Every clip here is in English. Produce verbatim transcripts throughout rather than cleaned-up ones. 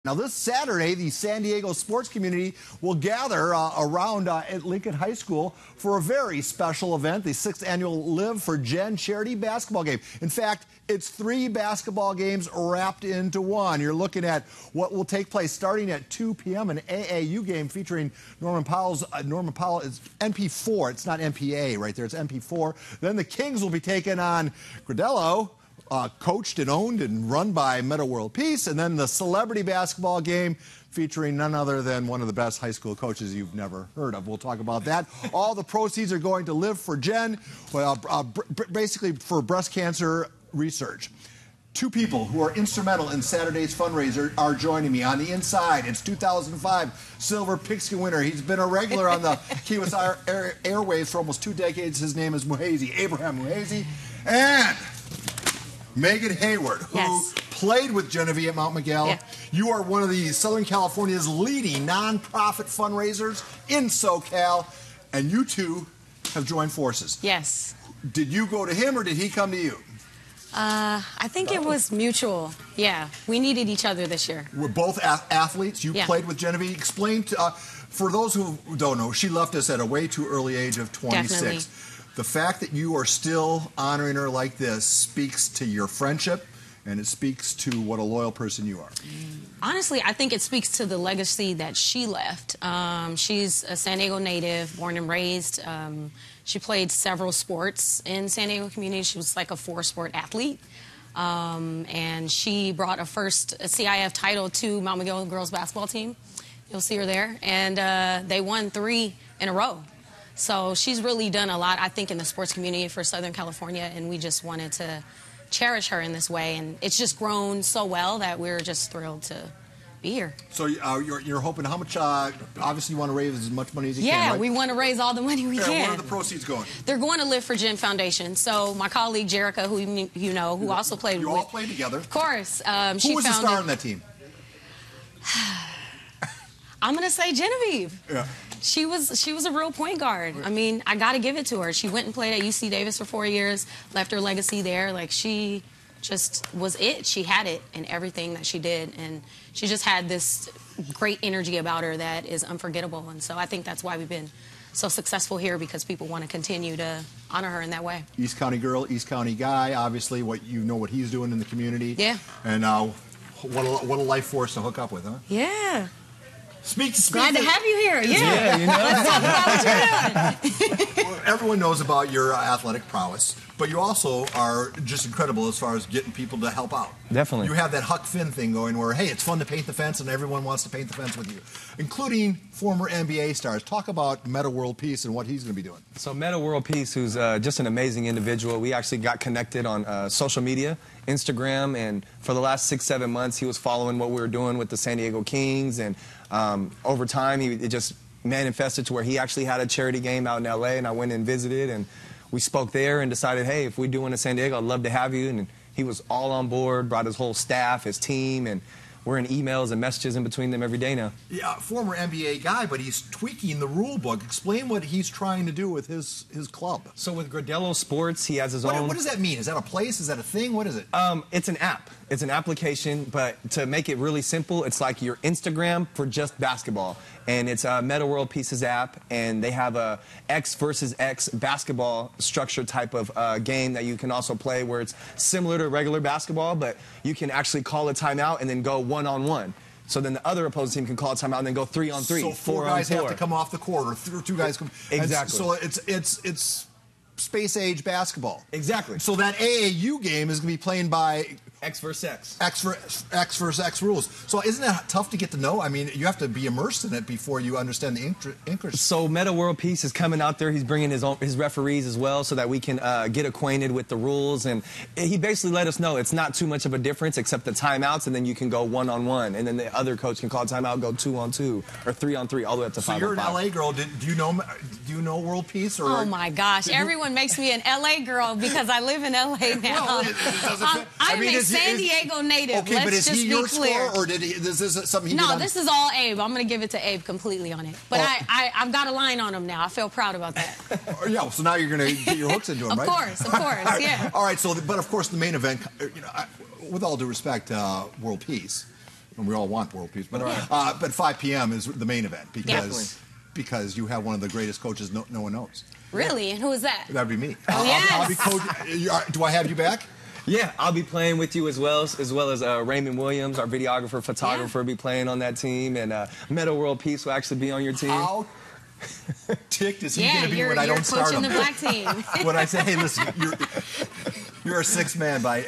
Now, this Saturday, the San Diego sports community will gather uh, around uh, at Lincoln High School for a very special event, the sixth annual Live for Jen charity basketball game. In fact, it's three basketball games wrapped into one. You're looking at what will take place starting at two p m an A A U game featuring Norman Powell's uh, Norman Powell is N P four. It's not N P A right there. It's N P four. Then the Kings will be taking on Gradello. Uh, coached and owned and run by Meta World Peace, and then the celebrity basketball game featuring none other than one of the best high school coaches you've never heard of. We'll talk about that. All the proceeds are going to Live for Jen, well, uh, basically for breast cancer research. Two people who are instrumental in Saturday's fundraiser are joining me. On the inside, it's two thousand five Silver Pigskin winner. He's been a regular on the Key West Air Air Airwaves for almost two decades. His name is Muheize, Abraham Muheize. And Megan Hayward, who yes. played with Genevieve at Mount Miguel. Yeah. You are one of the Southern California's leading nonprofit fundraisers in SoCal, and you two have joined forces. Yes. Did you go to him or did he come to you? Uh, I think it was mutual. Yeah, we needed each other this year. We're both a athletes. You yeah. played with Genevieve. Explain to, uh, for those who don't know, she left us at a way too early age of twenty-six. Definitely. The fact that you are still honoring her like this speaks to your friendship, and it speaks to what a loyal person you are. Honestly, I think it speaks to the legacy that she left. Um, she's a San Diego native, born and raised. Um, she played several sports in San Diego community. She was like a four-sport athlete. Um, and she brought a first C I F title to Mount Miguel girls basketball team. You'll see her there. And uh, they won three in a row. So she's really done a lot, I think, in the sports community for Southern California, and we just wanted to cherish her in this way. And it's just grown so well that we're just thrilled to be here. So uh, you're, you're hoping how much, uh, obviously you want to raise as much money as you yeah, can, Yeah, right? we want to raise all the money we yeah, can. Where are the proceeds going? They're going to Live for Jen Foundation. So my colleague, Jerica, who you, you know, who also played you with... You all played together. Of course. Um, who she was the founded, star on that team? I'm going to say Genevieve. Yeah. She was she was a real point guard. I mean, I got to give it to her. She went and played at U C Davis for four years, left her legacy there. Like, she just was it. She had it in everything that she did, and she just had this great energy about her that is unforgettable. And so I think that's why we've been so successful here, because people want to continue to honor her in that way. East County girl, East County guy. Obviously, what you know what he's doing in the community. Yeah. And uh, what a, what a life force to hook up with, huh? Yeah. Speak to speak. Glad to have you here. Yeah. yeah you know? Let's talk about what you're doing. Well, everyone knows about your uh, athletic prowess, but you also are just incredible as far as getting people to help out. Definitely. You have that Huck Finn thing going where, hey, it's fun to paint the fence, and everyone wants to paint the fence with you, including former N B A stars. Talk about Meta World Peace and what he's going to be doing. So Meta World Peace, who's uh, just an amazing individual. We actually got connected on uh, social media, Instagram, and for the last six, seven months, he was following what we were doing with the San Diego Kings, and um, over time, he it just manifested to where he actually had a charity game out in L A, and I went and visited, and we spoke there and decided, hey, if we do one in San Diego, I'd love to have you. And he was all on board, brought his whole staff, his team, and we're in emails and messages in between them every day now. Yeah, former N B A guy, but he's tweaking the rule book. Explain what he's trying to do with his his club. So with Gradello Sports, he has his what, own... What does that mean? Is that a place? Is that a thing? What is it? Um, it's an app. It's an application, but to make it really simple, it's like your Instagram for just basketball. And it's a Meta World Peace's app, and they have a X versus X basketball structure type of uh, game that you can also play, where it's similar to regular basketball, but you can actually call a timeout and then go one-on-one. So then the other opposing team can call a timeout and then go three on three. So four, four guys on four. have to come off the court, or th two guys come. Exactly. So it's it's it's space age basketball. Exactly. So that A A U game is going to be playing by X versus X. X for X versus X rules. So isn't that tough to get to know? I mean, you have to be immersed in it before you understand the interest. So Meta World Peace is coming out there. He's bringing his own, his referees as well, so that we can uh, get acquainted with the rules. And he basically let us know it's not too much of a difference, except the timeouts, and then you can go one on one, and then the other coach can call timeout, go two on two, or three on three, all the way up to so five you're on five. an L A girl. Did, do you know? Do you know World Peace? Or oh my gosh! Everyone makes me an L A girl because I live in L A now. Well, it, it doesn't um, fit. I'm I mean, a is, San is, Diego native. Okay, Let's but is just he be your clear. score, or did he? This is something he no, did on... this is all Abe. I'm going to give it to Abe completely on it. But oh. I, I, I've got a line on him now. I feel proud about that. Yeah, so now you're going to get your hooks into him, of right? Of course, of course, yeah. All right, so, the, but of course, the main event, you know, I, with all due respect, uh, World Peace, and we all want world peace. But uh, but five p m is the main event because yeah. because you have one of the greatest coaches no, no one knows. Really? And who is that? That'd be me. Oh, I'll, yes. I'll, I'll be coach. Do I have you back? Yeah, I'll be playing with you as well, as well as uh, Raymond Williams, our videographer, photographer, yeah. will be playing on that team, and uh, Meadow World Peace will actually be on your team. How ticked is he yeah, going to be you're, when I don't start him? the black team. When I say, hey, listen, you're, you're a six man by.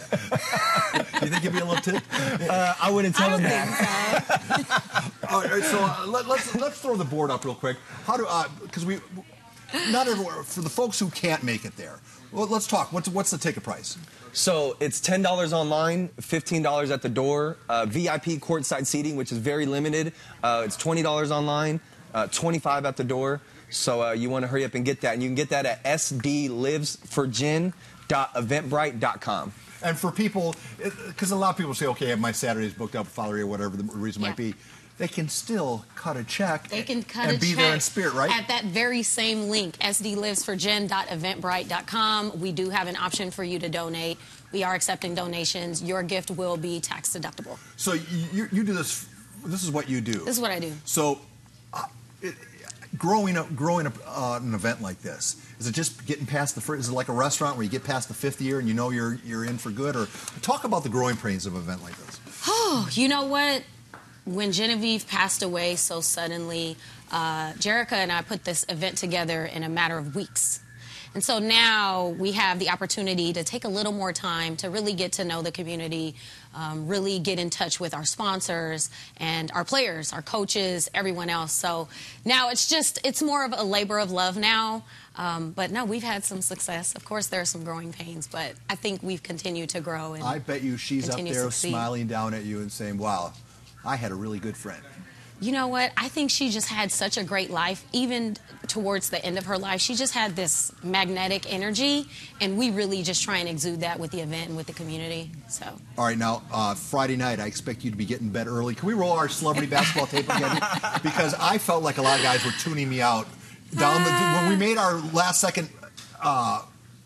You think he'd be a little ticked? Uh, I wouldn't tell I him that. So. All right, so uh, let, let's let's throw the board up real quick. How do because uh, we not everywhere for the folks who can't make it there. Well, let's talk. What's what's the ticket price? So it's ten dollars online, fifteen dollars at the door. Uh, V I P courtside seating, which is very limited. Uh, it's twenty dollars online, uh, twenty-five dollars at the door. So uh, you want to hurry up and get that. And you can get that at s d lives for gin dot eventbrite dot com. And for people, because a lot of people say, okay, I have my Saturdays booked up, Father, or whatever the reason yeah. might be. They can still cut a check they can cut and a be check there in spirit, right? At that very same link, s d lives for gin dot eventbrite dot com. We do have an option for you to donate. We are accepting donations. Your gift will be tax deductible. So you, you do this, this is what you do. This is what I do. So uh, it, growing up, growing up uh, an event like this, is it just getting past the first, is it like a restaurant where you get past the fifth year and you know you're, you're in for good? Or talk about the growing pains of an event like this. Oh, you know what? When Genevieve passed away so suddenly, uh, Jerica and I put this event together in a matter of weeks. And so now we have the opportunity to take a little more time to really get to know the community, um, really get in touch with our sponsors and our players, our coaches, everyone else. So now it's just, it's more of a labor of love now. Um, but no, we've had some success. Of course, there are some growing pains, but I think we've continued to grow. And I bet you she's up there smiling down at you and saying, wow, I had a really good friend. You know what? I think she just had such a great life. Even towards the end of her life, she just had this magnetic energy, and we really just try and exude that with the event and with the community. So. All right, now, uh, Friday night, I expect you to be getting in bed early. Can we roll our celebrity basketball tape again? Because I felt like a lot of guys were tuning me out. Down the, when we made our last-second uh,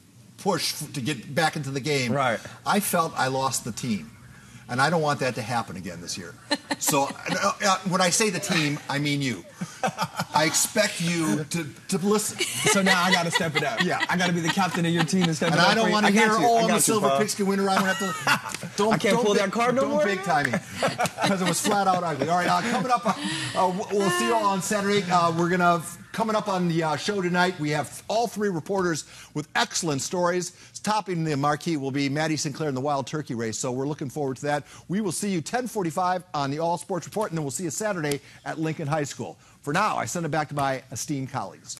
push to get back into the game, right. I felt I lost the team. And I don't want that to happen again this year. So uh, when I say the team, I mean you. I expect you to, to listen. So now I got to step it up. Yeah. I got to be the captain of your team and step and it up. And I don't want to hear, oh, I'm the silver you, pigskin winner. I don't have to. Don't, I can't don't pull big, that card no don't more. Don't big timing. Because it was flat out ugly. All right, uh, coming up, uh, uh, we'll see you all on Saturday. Uh, we're going to, coming up on the uh, show tonight, we have all three reporters with excellent stories. Topping the marquee will be Maddie Sinclair in the Wild Turkey race, so we're looking forward to that. We will see you ten forty-five on the All Sports Report, and then we'll see you Saturday at Lincoln High School. For now, I send it back to my esteemed colleagues.